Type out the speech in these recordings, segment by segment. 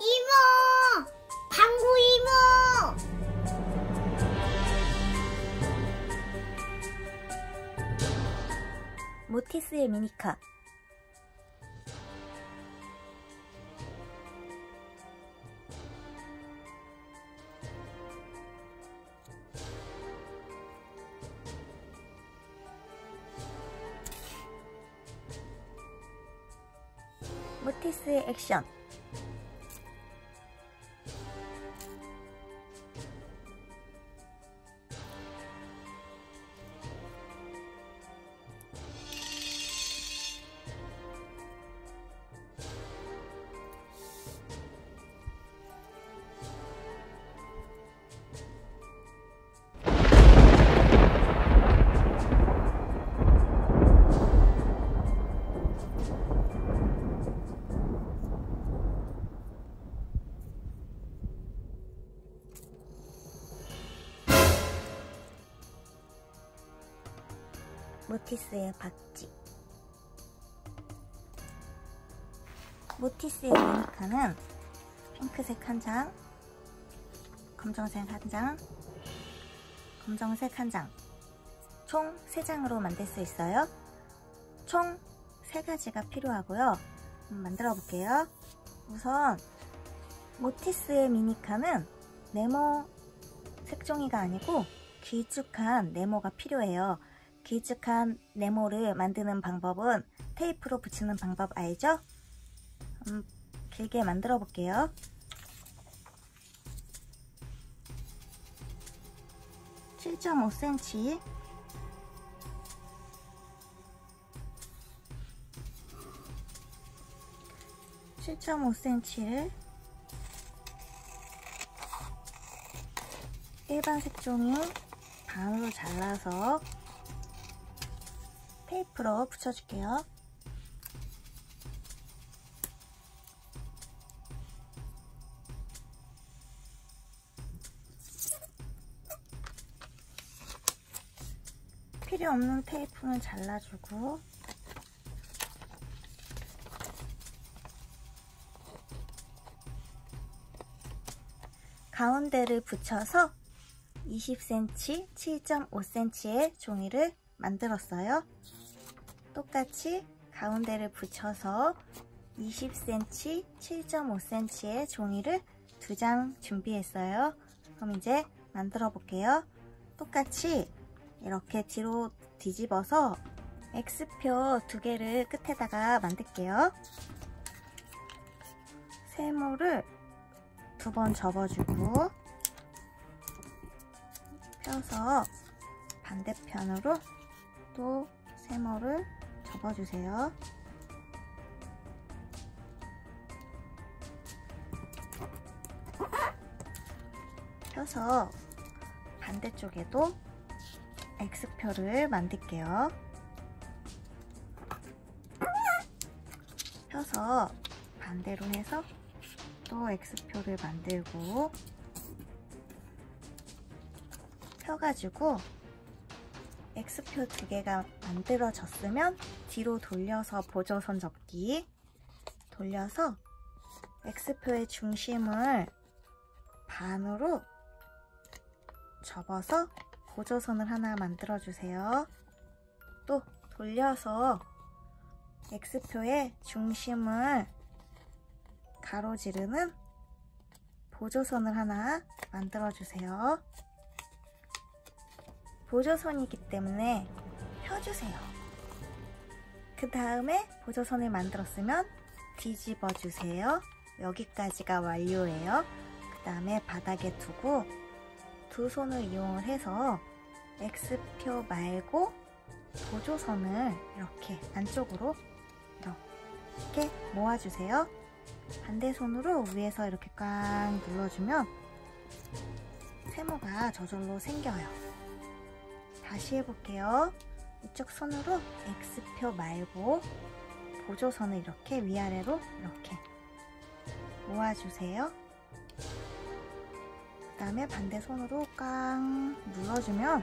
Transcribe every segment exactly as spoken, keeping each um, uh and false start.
이모! 방구 이모! 모티스의 미니카. 모티스의 액션. 모티스의 박쥐. 모티스의 미니카는 핑크색 한 장, 검정색 한 장, 검정색 한 장, 총 세 장으로 만들 수 있어요. 총 세 가지가 필요하고요. 만들어 볼게요. 우선 모티스의 미니카는 네모 색종이가 아니고 길쭉한 네모가 필요해요. 길쭉한 네모를 만드는 방법은 테이프로 붙이는 방법 알죠? 음, 길게 만들어 볼게요. 칠 점 오 센티미터 칠 점 오 센티미터를 일반 색종이 반으로 잘라서 테이프로 붙여줄게요. 필요 없는 테이프는 잘라주고 가운데를 붙여서 이십 센티미터, 칠 점 오 센티미터의 종이를 만들었어요. 똑같이 가운데를 붙여서 이십 센티미터, 칠 점 오 센티미터의 종이를 두 장 준비했어요. 그럼 이제 만들어 볼게요. 똑같이 이렇게 뒤로 뒤집어서 X표 두 개를 끝에다가 만들게요. 세모를 두 번 접어주고 펴서 반대편으로 또 세모를 접어주세요. 펴서 반대쪽에도 X표를 만들게요. 펴서 반대로 해서 또 X표를 만들고 펴가지고 X표 두 개가 만들어졌으면 뒤로 돌려서 보조선 접기 돌려서 X표의 중심을 반으로 접어서 보조선을 하나 만들어 주세요. 또 돌려서 X표의 중심을 가로지르는 보조선을 하나 만들어 주세요. 보조선이기 때문에 펴주세요. 그 다음에 보조선을 만들었으면 뒤집어 주세요. 여기까지가 완료예요. 그 다음에 바닥에 두고 두 손을 이용을 해서 X표 말고 보조선을 이렇게 안쪽으로 이렇게 모아주세요. 반대 손으로 위에서 이렇게 꽉 눌러주면 세모가 저절로 생겨요. 다시 해볼게요. 이쪽 손으로 X표 말고 보조선을 이렇게 위아래로 이렇게 모아주세요. 그 다음에 반대 손으로 꽉 눌러주면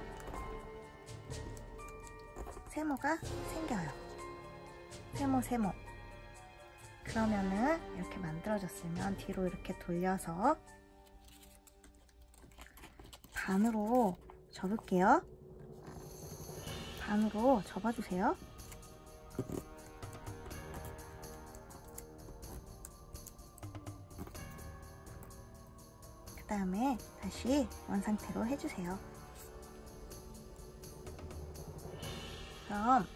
세모가 생겨요. 세모 세모 그러면은 이렇게 만들어졌으면 뒤로 이렇게 돌려서 반으로 접을게요. 반으로 접어주세요. 그 다음에 다시 원상태로 해주세요. 그럼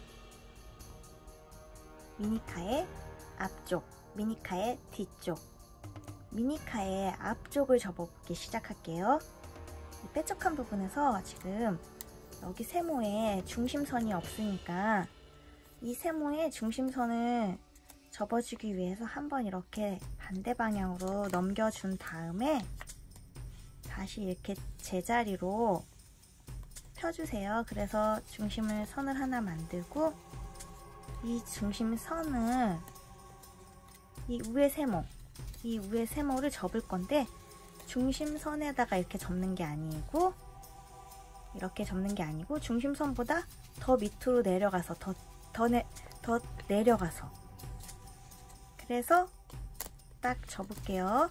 미니카의 앞쪽, 미니카의 뒤쪽, 미니카의 앞쪽을 접어보기 시작할게요. 이 뾰족한 부분에서 지금 여기 세모에 중심선이 없으니까 이 세모의 중심선을 접어주기 위해서 한번 이렇게 반대 방향으로 넘겨준 다음에 다시 이렇게 제자리로 펴주세요. 그래서 중심을 선을 하나 만들고 이 중심선을 이 위에 세모, 이 위에 세모를 접을 건데 중심선에다가 이렇게 접는 게 아니고 이렇게 접는 게 아니고 중심선보다 더 밑으로 내려가서 더, 더, 내, 더 내려가서 그래서 딱 접을게요.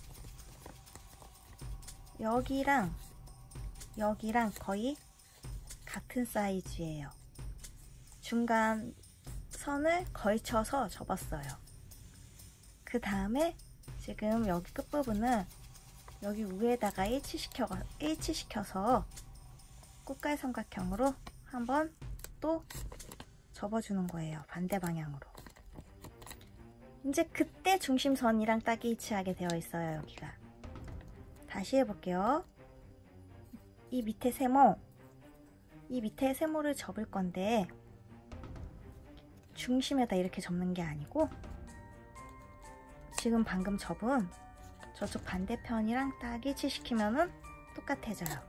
여기랑 여기랑 거의 같은 사이즈예요. 중간 선을 걸쳐서 접었어요. 그 다음에 지금 여기 끝부분은 여기 위에다가 일치시켜, 일치시켜서 꽃갈 삼각형으로 한번 또 접어주는 거예요. 반대 방향으로. 이제 그때 중심선이랑 딱 일치하게 되어 있어요. 여기가. 다시 해볼게요. 이 밑에 세모, 이 밑에 세모를 접을 건데 중심에다 이렇게 접는 게 아니고 지금 방금 접은 저쪽 반대편이랑 딱 일치시키면은 똑같아져요.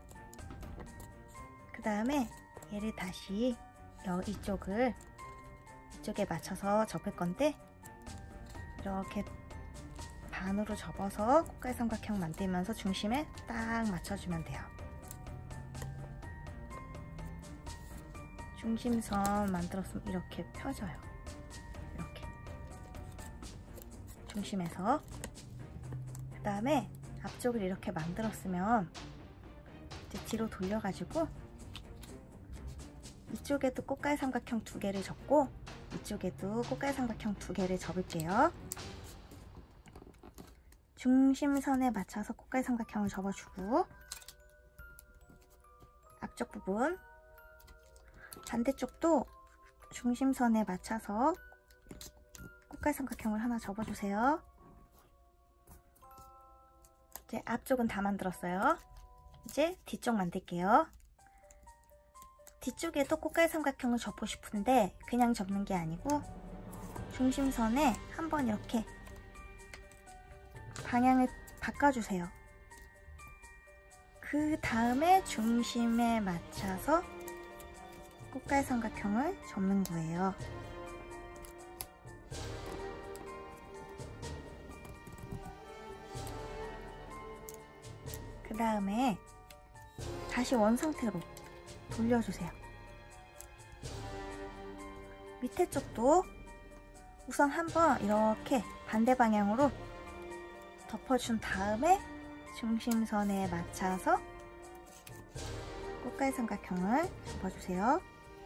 그 다음에 얘를 다시 이쪽을 이쪽에 맞춰서 접을 건데 이렇게 반으로 접어서 꽃갈 삼각형 만들면서 중심에 딱 맞춰주면 돼요. 중심선 만들었으면 이렇게 펴져요. 이렇게 중심에서 그 다음에 앞쪽을 이렇게 만들었으면 이제 뒤로 돌려가지고 이쪽에도 꽃갈 삼각형 두 개를 접고 이쪽에도 꽃갈 삼각형 두 개를 접을게요. 중심선에 맞춰서 꽃갈 삼각형을 접어주고 앞쪽 부분 반대쪽도 중심선에 맞춰서 꽃갈 삼각형을 하나 접어주세요. 이제 앞쪽은 다 만들었어요. 이제 뒤쪽 만들게요. 뒤쪽에도 꽃갈 삼각형을 접고 싶은데 그냥 접는 게 아니고 중심선에 한번 이렇게 방향을 바꿔주세요. 그 다음에 중심에 맞춰서 꽃갈 삼각형을 접는 거예요. 그 다음에 다시 원상태로 돌려주세요. 밑에 쪽도 우선 한번 이렇게 반대 방향으로 덮어준 다음에 중심선에 맞춰서 꽃갈 삼각형을 접어주세요.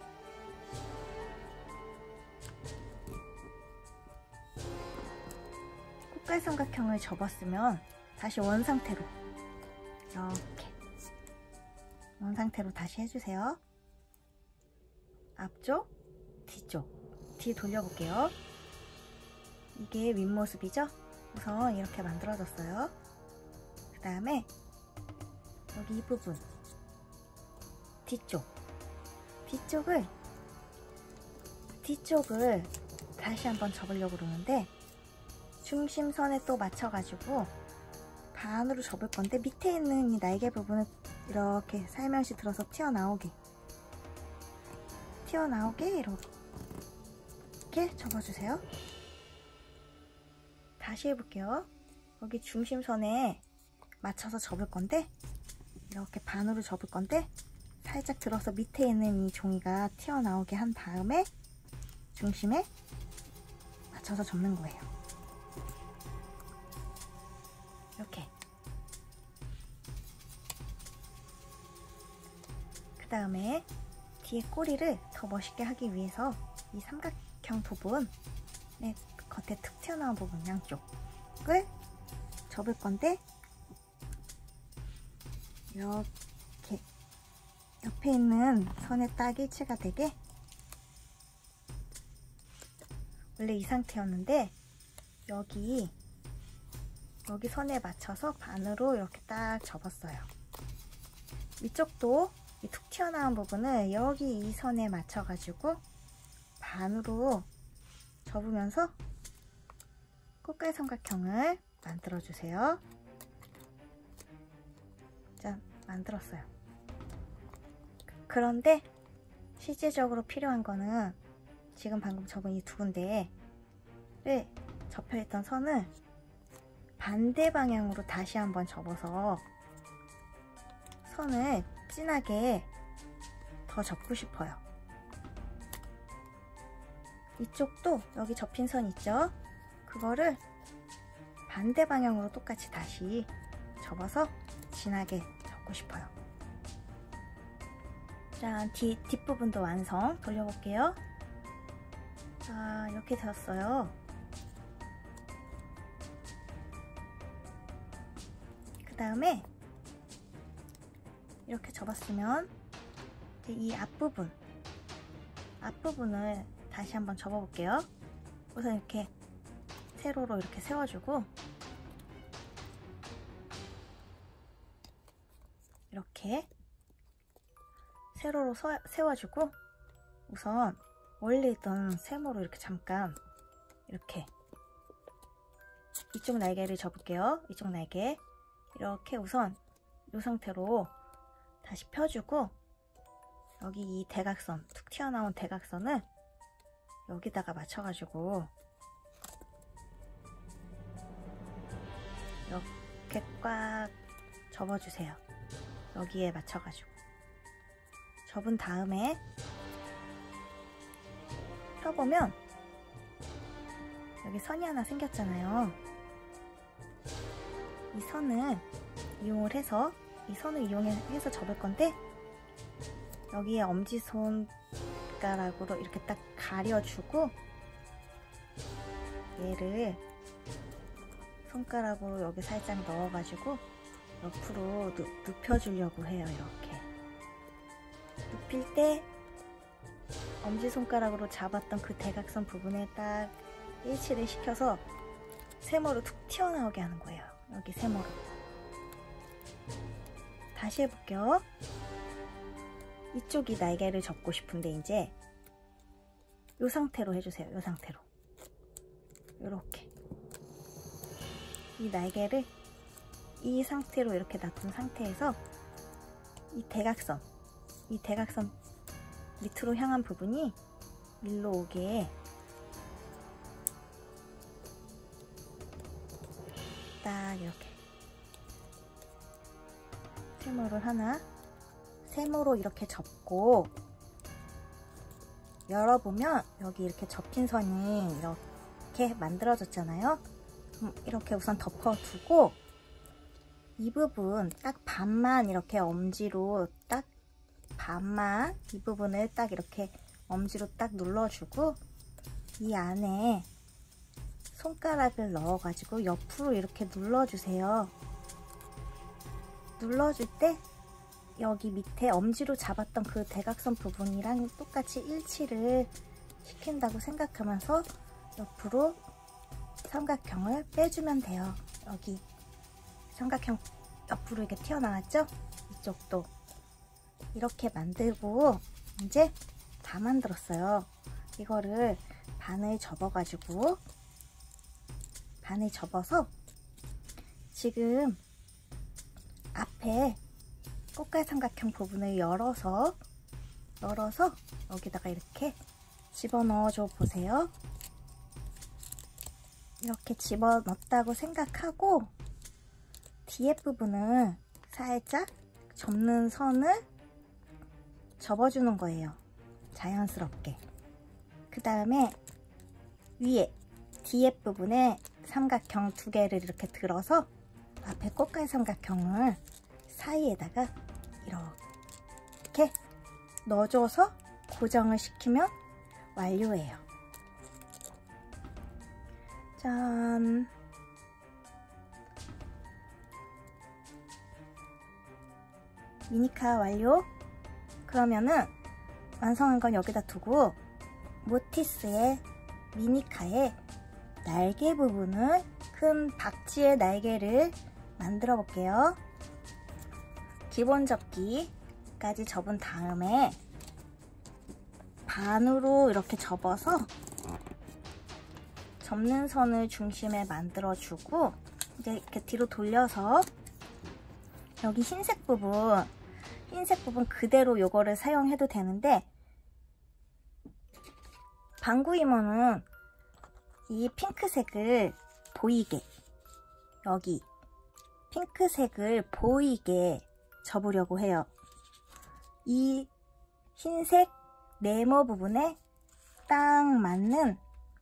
꽃갈 삼각형을 접었으면 다시 원상태로 이렇게 원상태로 다시 해주세요. 앞쪽, 뒤쪽, 뒤 돌려볼게요. 이게 윗모습이죠? 우선 이렇게 만들어졌어요. 그 다음에 여기 이 부분 뒤쪽 뒤쪽을 뒤쪽을 다시 한번 접으려고 그러는데 중심선에 또 맞춰가지고 반으로 접을 건데 밑에 있는 이 날개 부분을 이렇게 살며시 들어서 튀어나오게 튀어나오게 이렇게 접어주세요. 다시 해볼게요. 여기 중심선에 맞춰서 접을 건데 이렇게 반으로 접을 건데 살짝 들어서 밑에 있는 이 종이가 튀어나오게 한 다음에 중심에 맞춰서 접는 거예요. 이렇게. 그 다음에 뒤에 꼬리를 더 멋있게 하기 위해서 이 삼각형 부분, 네, 겉에 툭 튀어나온 부분 양쪽을 접을 건데, 이렇게 옆에 있는 선에 딱 일치가 되게, 원래 이 상태였는데 여기 여기 선에 맞춰서 반으로 이렇게 딱 접었어요. 위쪽도 이 툭 튀어나온 부분을 여기 이 선에 맞춰 가지고 반으로 접으면서 꽃갈 삼각형을 만들어 주세요. 자, 만들었어요. 그런데 실제적으로 필요한 거는 지금 방금 접은 이 두 군데를 접혀있던 선을 반대 방향으로 다시 한번 접어서 선을 진하게 더 접고 싶어요. 이쪽도 여기 접힌 선 있죠? 그거를 반대 방향으로 똑같이 다시 접어서 진하게 접고 싶어요. 자, 뒤, 뒷부분도 완성. 돌려볼게요. 자, 이렇게 되었어요. 그 다음에 이렇게 접었으면 이제 이 앞부분 앞부분을 다시 한번 접어볼게요. 우선 이렇게 세로로 이렇게 세워주고, 이렇게 세로로 서, 세워주고, 우선 원래 있던 세모로 이렇게 잠깐 이렇게 이쪽 날개를 접을게요. 이쪽 날개 이렇게 우선 이 상태로 다시 펴주고, 여기 이 대각선, 툭 튀어나온 대각선을 여기다가 맞춰가지고 이렇게 꽉 접어주세요. 여기에 맞춰가지고 접은 다음에 펴보면 여기 선이 하나 생겼잖아요. 이 선을 이용을 해서 이 선을 이용해서 접을 건데, 여기에 엄지손가락으로 이렇게 딱 가려주고 얘를 손가락으로 여기 살짝 넣어가지고 옆으로 눕, 눕혀주려고 해요. 이렇게 눕힐 때 엄지손가락으로 잡았던 그 대각선 부분에 딱 일치를 시켜서 세모로 툭 튀어나오게 하는 거예요. 여기 세모로. 다시 해볼게요. 이쪽이 날개를 접고 싶은데 이제 이 상태로 해주세요. 이 상태로. 이렇게 이 날개를 이 상태로 이렇게 놔둔 상태에서 이 대각선, 이 대각선 밑으로 향한 부분이 일로 오게 딱 이렇게 세모를 하나, 세모로 이렇게 접고, 열어보면 여기 이렇게 접힌 선이 이렇게 만들어졌잖아요. 이렇게 우선 덮어두고, 이 부분 딱 반만 이렇게 엄지로 딱 반만 이 부분을 딱 이렇게 엄지로 딱 눌러주고, 이 안에 손가락을 넣어가지고 옆으로 이렇게 눌러주세요. 눌러줄 때 여기 밑에 엄지로 잡았던 그 대각선 부분이랑 똑같이 일치를 시킨다고 생각하면서 옆으로 삼각형을 빼주면 돼요. 여기 삼각형 옆으로 이렇게 튀어나왔죠? 이쪽도 이렇게 만들고, 이제 다 만들었어요. 이거를 반을 접어가지고 반을 접어서 지금 앞에 꽃갈 삼각형 부분을 열어서 열어서 여기다가 이렇게 집어넣어 줘 보세요. 이렇게 집어넣었다고 생각하고 뒤에 부분을 살짝 접는 선을 접어주는 거예요. 자연스럽게. 그 다음에 위에 뒤에 부분에 삼각형 두 개를 이렇게 들어서 앞에 꽃갈 삼각형을 사이에다가 이렇게 넣어줘서 고정을 시키면 완료예요. 짠! 미니카 완료! 그러면은 완성한 건 여기다 두고 모티스의 미니카의 날개 부분을 큰 박쥐의 날개를 만들어 볼게요. 기본 접기까지 접은 다음에 반으로 이렇게 접어서 접는 선을 중심에 만들어 주고 이제 이렇게 뒤로 돌려서 여기 흰색 부분 흰색 부분 그대로 요거를 사용해도 되는데 방구 이모는 이 핑크색을 보이게 여기 핑크색을 보이게 접으려고 해요. 이 흰색 네모 부분에 딱 맞는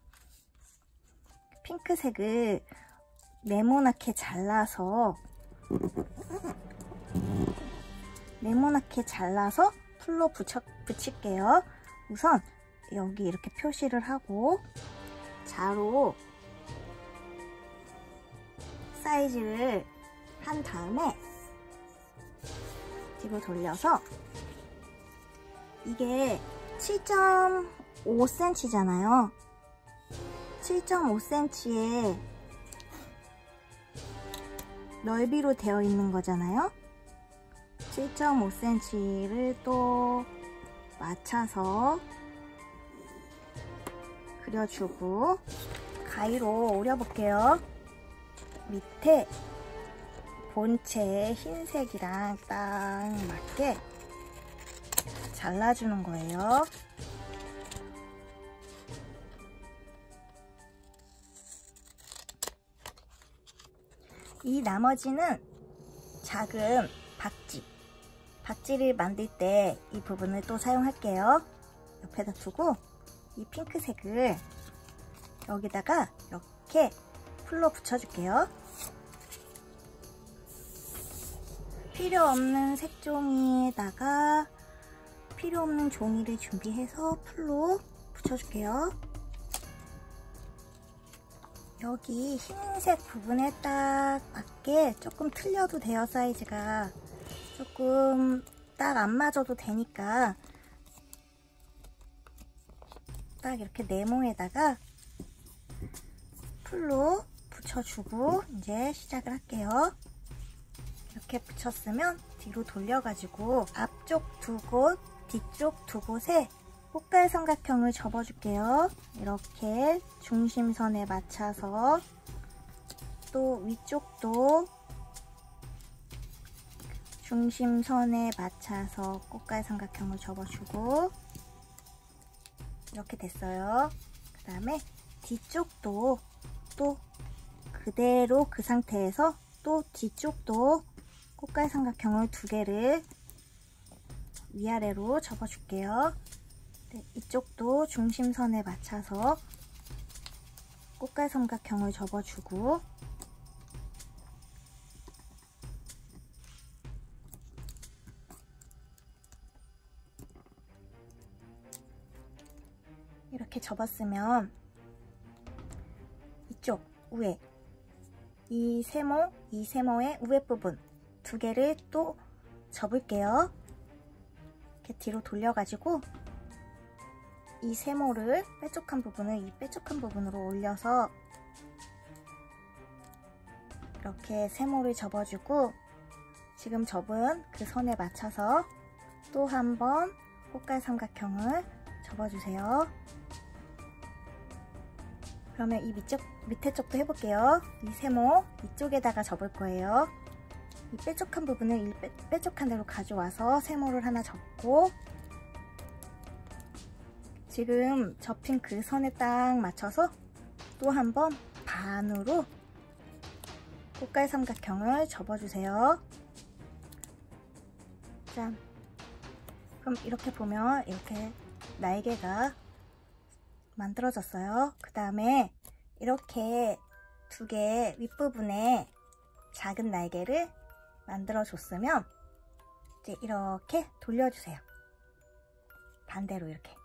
핑크색을 네모나게 잘라서 네모나게 잘라서 풀로 붙여, 붙일게요. 우선 여기 이렇게 표시를 하고 자로 사이즈를 한 다음에 뒤로 돌려서 이게 칠 점 오 센티미터잖아요. 칠 점 오 센티미터의 넓이로 되어 있는 거잖아요. 칠 점 오 센티미터를 또 맞춰서 그려주고 가위로 오려볼게요. 밑에 본체의 흰색이랑 딱 맞게 잘라주는 거예요. 이 나머지는 작은 박쥐 박쥐를 만들 때 이 부분을 또 사용할게요. 옆에다 두고 이 핑크색을 여기다가 이렇게 풀로 붙여줄게요. 필요 없는 색종이에다가 필요 없는 종이를 준비해서 풀로 붙여줄게요. 여기 흰색 부분에 딱 맞게 조금 틀려도 돼요. 사이즈가 조금 딱 안 맞아도 되니까 딱 이렇게 네모에다가 풀로 붙여주고 이제 시작을 할게요. 이렇게 붙였으면 뒤로 돌려가지고 앞쪽 두 곳, 뒤쪽 두 곳에 꽃갈 삼각형을 접어줄게요. 이렇게 중심선에 맞춰서 또 위쪽도 중심선에 맞춰서 꽃갈 삼각형을 접어주고 이렇게 됐어요. 그 다음에 뒤쪽도 또 그대로 그 상태에서 또 뒤쪽도 꽃갈 삼각형을 두 개를 위아래로 접어줄게요. 네, 이쪽도 중심선에 맞춰서 꽃갈 삼각형을 접어주고 이렇게 접었으면 이쪽 위에 이 세모, 이 세모의 위에 부분 두 개를 또 접을게요. 이렇게 뒤로 돌려가지고 이 세모를 뾰족한 부분을 이 뾰족한 부분으로 올려서 이렇게 세모를 접어주고 지금 접은 그 선에 맞춰서 또 한 번 꽃갈 삼각형을 접어주세요. 그러면 이 밑쪽, 밑에 쪽도 해볼게요. 이 세모 이쪽에다가 접을 거예요. 이 뾰족한 부분을 이 뾰, 뾰족한 대로 가져와서 세모를 하나 접고 지금 접힌 그 선에 딱 맞춰서 또 한 번 반으로 꽃갈 삼각형을 접어주세요. 짠. 그럼 이렇게 보면 이렇게 날개가 만들어졌어요. 그 다음에 이렇게 두 개 윗부분에 작은 날개를 만들어 줬으면 이제 이렇게 돌려주세요. 반대로 이렇게.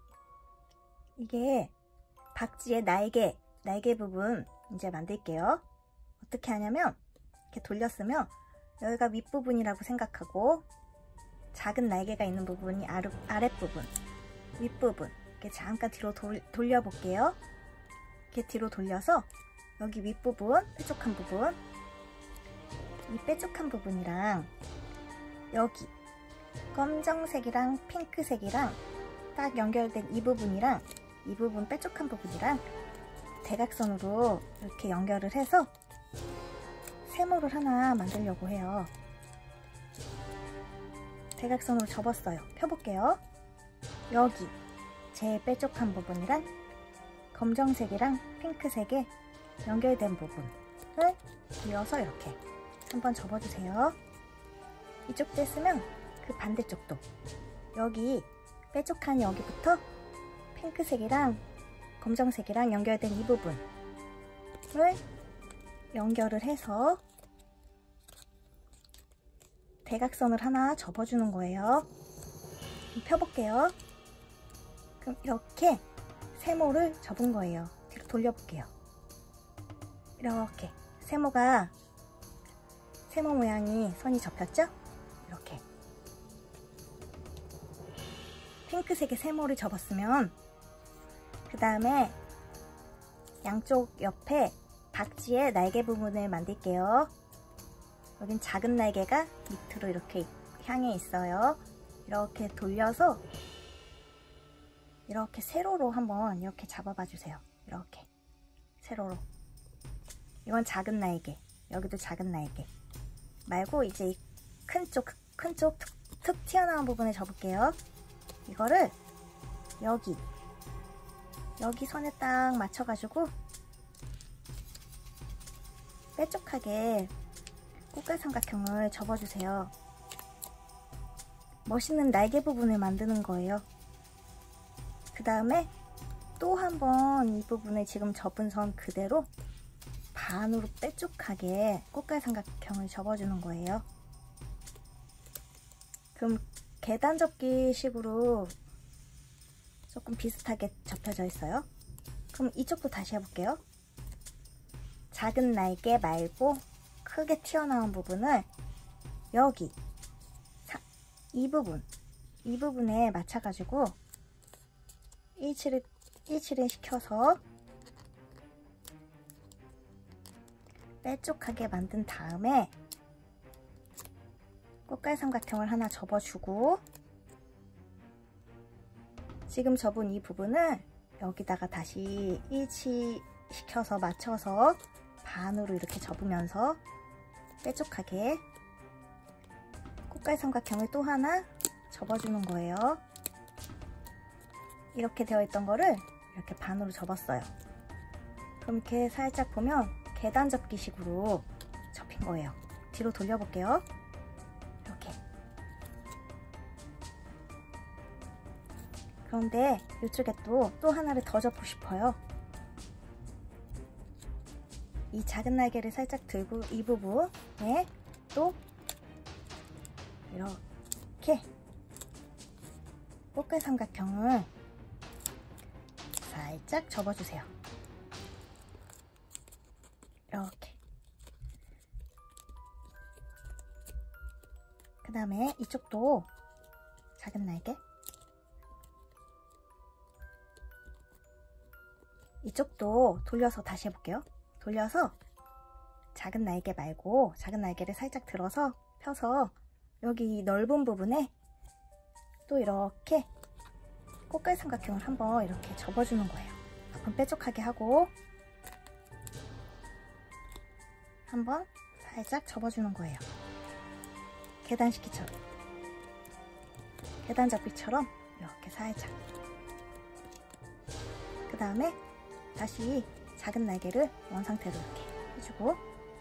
이게 박쥐의 날개, 날개 부분 이제 만들게요. 어떻게 하냐면 이렇게 돌렸으면 여기가 윗부분이라고 생각하고 작은 날개가 있는 부분이 아래, 아랫부분, 윗부분 이렇게 잠깐 뒤로 돌, 돌려볼게요. 이렇게 뒤로 돌려서 여기 윗부분, 뾰족한 부분, 이 뾰족한 부분이랑 여기 검정색이랑 핑크색이랑 딱 연결된 이 부분이랑 이 부분 뾰족한 부분이랑 대각선으로 이렇게 연결을 해서 세모를 하나 만들려고 해요. 대각선으로 접었어요. 펴볼게요. 여기 제일 뾰족한 부분이랑 검정색이랑 핑크색에 연결된 부분을 이어서 이렇게 한번 접어주세요. 이쪽 됐으면 그 반대쪽도 여기 뾰족한 여기부터 핑크색이랑 검정색이랑 연결된 이 부분을 연결을 해서 대각선을 하나 접어주는 거예요. 펴볼게요. 그럼 이렇게 세모를 접은 거예요. 뒤로 돌려볼게요. 이렇게 세모가 세모 모양이 선이 접혔죠? 이렇게 핑크색의 세모를 접었으면 그 다음에 양쪽 옆에 박쥐의 날개 부분을 만들게요. 여긴 작은 날개가 밑으로 이렇게 향해 있어요. 이렇게 돌려서 이렇게 세로로 한번 이렇게 잡아봐 주세요. 이렇게 세로로. 이건 작은 날개, 여기도 작은 날개 말고 이제 이 큰 쪽, 큰 쪽 툭, 툭 튀어나온 부분을 접을게요. 이거를 여기 여기 선에 딱 맞춰가지고 뾰족하게 꽃갈 삼각형을 접어주세요. 멋있는 날개 부분을 만드는 거예요. 그 다음에 또 한 번 이 부분을 지금 접은 선 그대로 반으로 뾰족하게 꽃갈 삼각형을 접어주는 거예요. 그럼 계단 접기 식으로 조금 비슷하게 접혀져 있어요. 그럼 이쪽도 다시 해볼게요. 작은 날개 말고 크게 튀어나온 부분을 여기 이 부분 이 부분에 맞춰가지고 일치를 일치를 시켜서 뾰족하게 만든 다음에 꽃갈 삼각형을 하나 접어주고 지금 접은 이 부분을 여기다가 다시 일치시켜서 맞춰서 반으로 이렇게 접으면서 뾰족하게 꽃갈 삼각형을 또 하나 접어주는 거예요. 이렇게 되어 있던 거를 이렇게 반으로 접었어요. 그럼 이렇게 살짝 보면 계단 접기 식으로 접힌 거예요. 뒤로 돌려볼게요. 이렇게. 그런데 이쪽에 또, 또 하나를 더 접고 싶어요. 이 작은 날개를 살짝 들고 이 부분에 또 이렇게 꽃갈 삼각형을 살짝 접어주세요. 이렇게. 그 다음에 이쪽도 작은 날개, 이쪽도 돌려서 다시 해볼게요. 돌려서 작은 날개 말고 작은 날개를 살짝 들어서 펴서 여기 넓은 부분에 또 이렇게 꽃갈 삼각형을 한번 이렇게 접어주는 거예요. 한번 뾰족하게 하고 한번 살짝 접어주는 거예요. 계단식기처럼 계단 접기처럼 이렇게 살짝. 그 다음에 다시 작은 날개를 원상태로 이렇게 해주고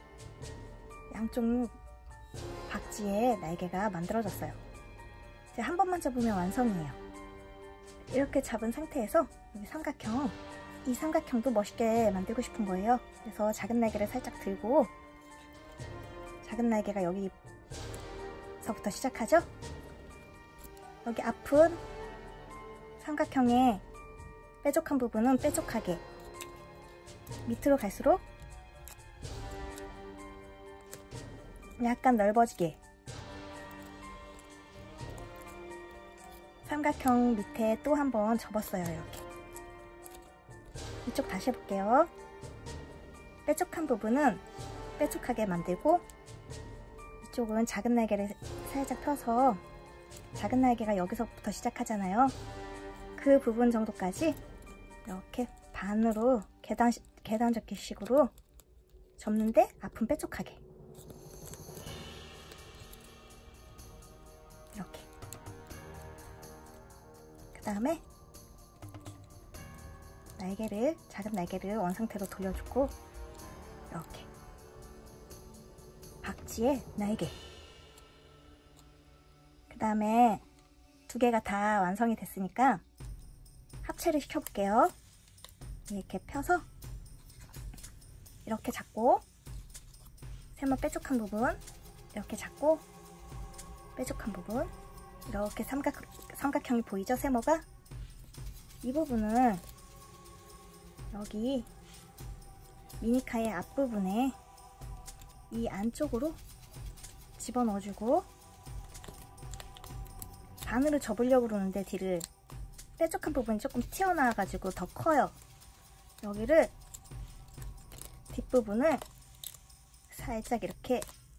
양쪽 박쥐의 날개가 만들어졌어요. 이제 한 번만 접으면 완성이에요. 이렇게 잡은 상태에서 여기 삼각형, 이 삼각형도 멋있게 만들고 싶은 거예요. 그래서 작은 날개를 살짝 들고 작은 날개가 여기서부터 시작하죠? 여기 앞은 삼각형의 뾰족한 부분은 뾰족하게, 밑으로 갈수록 약간 넓어지게, 삼각형 밑에 또 한 번 접었어요. 이렇게. 이쪽 다시 해볼게요. 뾰족한 부분은 뾰족하게 만들고, 이쪽은 작은 날개를 살짝 펴서, 작은 날개가 여기서부터 시작하잖아요. 그 부분 정도까지 이렇게 반으로 계단, 계단 접기 식으로 접는데 앞은 뾰족하게, 이렇게. 그 다음에 날개를, 작은 날개를 원상태로 돌려주고, 이렇게 박쥐의 날개. 그 다음에 두 개가 다 완성이 됐으니까 합체를 시켜볼게요. 이렇게 펴서 이렇게 잡고, 세모 뾰족한 부분 이렇게 잡고, 뾰족한 부분 이렇게 삼각, 삼각형이 보이죠? 세모가. 이 부분은 여기 미니카의 앞부분에 이 안쪽으로 집어넣어주고, 반으로 접으려고 그러는데 뒤를 뾰족한 부분이 조금 튀어나와가지고 더 커요. 여기를, 뒷부분을 살짝 이렇게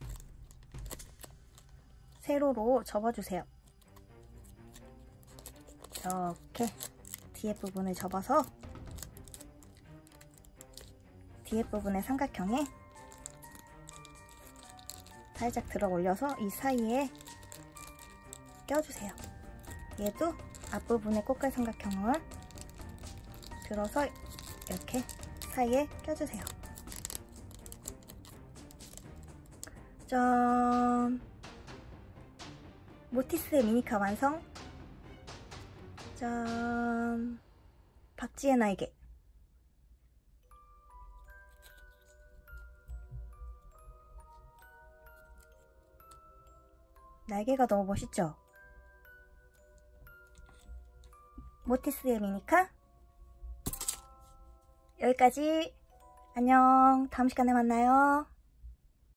세로로 접어주세요. 이렇게 뒤에 부분을 접어서 뒤에 부분의 삼각형에 살짝 들어 올려서 이 사이에 껴주세요. 얘도 앞부분의 꽃갈 삼각형을 들어서 이렇게 사이에 껴주세요. 짠! 모티스의 미니카 완성! 짠! 박쥐의 날개. 날개가 너무 멋있죠? 모티스의 미니카 여기까지. 안녕. 다음 시간에 만나요.